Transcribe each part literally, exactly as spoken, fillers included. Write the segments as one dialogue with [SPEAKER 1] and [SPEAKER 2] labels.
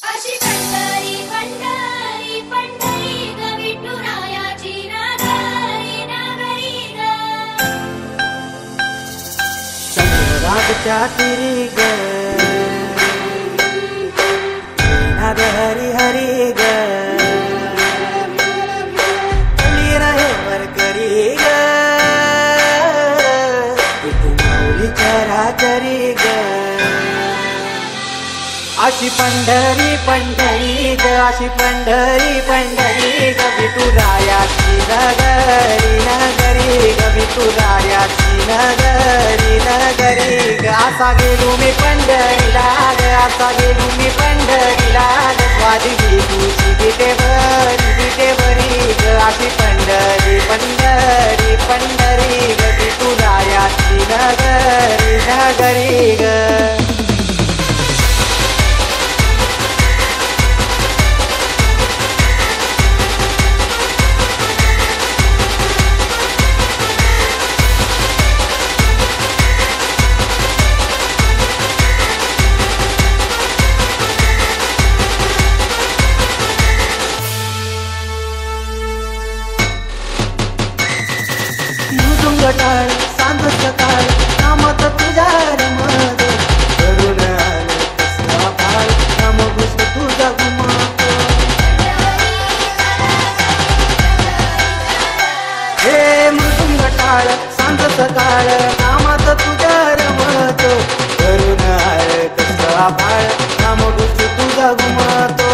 [SPEAKER 1] अशी पंढरी पंढरी पंढरी ग विठुरायाची नागरी नागरी ग
[SPEAKER 2] चंद्रभागच्या तिरी ग नाद हरी हरी ग हल्ली रहे वरकरी ग विठू माऊली चराचरी ग अशी पंढरी पंढरी ग अशी पंढरी पंढरी ग विठुरायाची नगरी नगरी ग विठुरायाची नगरी नगरी ग असा गेलो मी पंढरीला ग असा गेलो मी पंढरीला ग स्वादी तुझी विटेवरी विटेवरी ग अशी पंढरी पंढरी पंढरी ग विठुरायाची नगरी नगरी ग टाळ सांग सकाळ नामत तुझ्या रमत करून कसला फाळ नाम घुस तुझा घुमत हे मृदुंग टाळ सांग सकाळ नामत तुझ्या रमत करून कसला फाळ नाम घुस तुझा घुमतो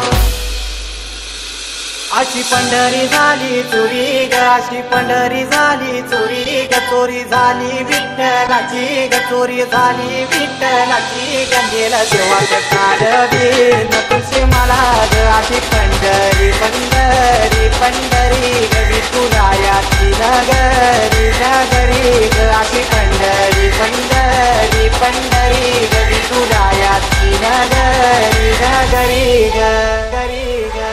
[SPEAKER 2] अशी पंढरी झाली चोरी ग अशी पंढरी झाली चोरी ग चोरी झाली विठ्ठलाची ग चोरी झाली विठ्ठलाची गंगेला देवाचं काढवी न तुझे मला ग अशी पंढरी पंढरी पंढरी ग विठुरायाची नगरी नगरी ग अशी पंढरी पंढरी पंढरी ग विठुरायाची नगरी नगरी ग गरी ग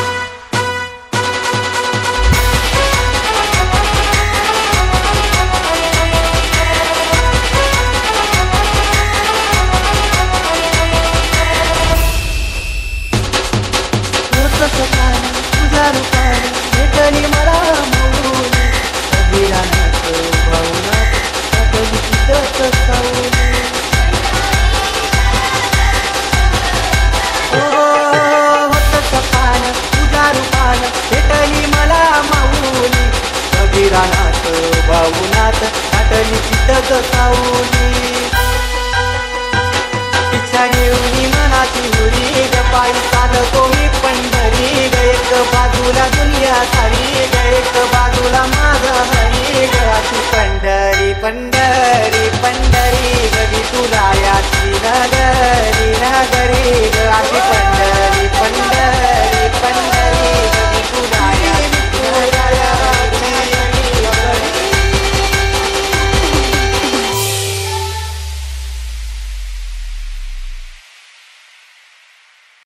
[SPEAKER 2] तुझ्या रूपान भेटली मला मौली अभिरानात भावनात टाकली तिथंच सावली हो होत सपान तुझ्या रूपान भेटली मला माऊली अभिरानात भावनात टाकली तिथंच सावली इच्छा घेऊन मनाची हुरी ग पायी चालतो मी पंढरी ग एक बाजूला दुनिया सारी ग